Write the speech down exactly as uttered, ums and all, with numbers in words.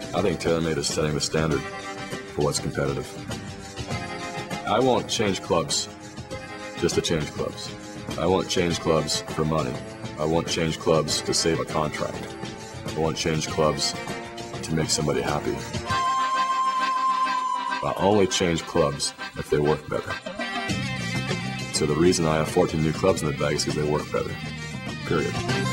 I think Taylormade is setting the standard for what's competitive. I won't change clubs just to change clubs. I won't change clubs for money. I won't change clubs to save a contract. I won't change clubs to make somebody happy. I'll only change clubs if they work better. So the reason I have fourteen new clubs in the bag is because they work better. Period.